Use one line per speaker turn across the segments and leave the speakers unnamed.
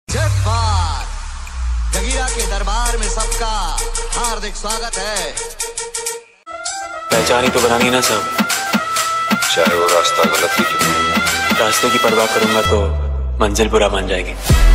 जगीरा के दरबार में सबका हार्दिक स्वागत है।
पहचान ही तो बनानी ना सब,
चाहे वो रास्ता गलत ही क्यों।
रास्ते की परवाह करूंगा तो मंजिल बुरा मान जाएगी।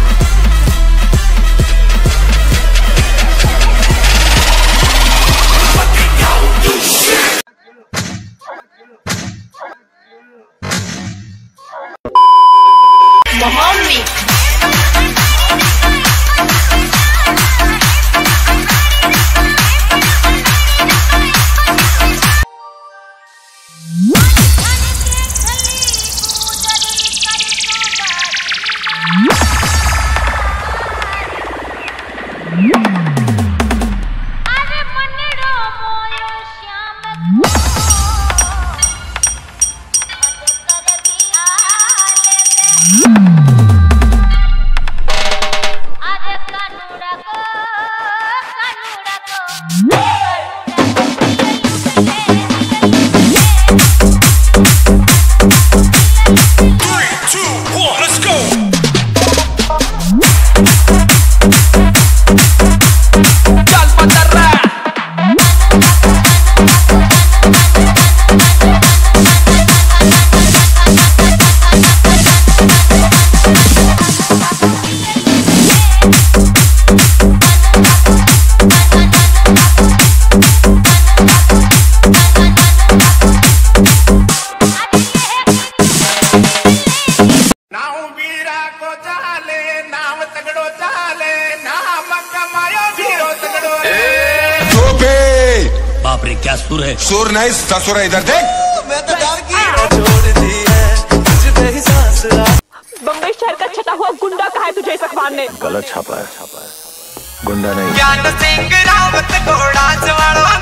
बाप रे क्या सुर है।
सुर नहीं ससुर है, इधर देख।
मैं तो डर छोड़ दी है तुझे ही सांस।
बम्बई शहर का छटा हुआ गुंडा कहा है तुझे इस अखबार ने?
गलत छापा है, गुंडा नहीं।
ज्ञान सिंह रावत घोड़ा सवार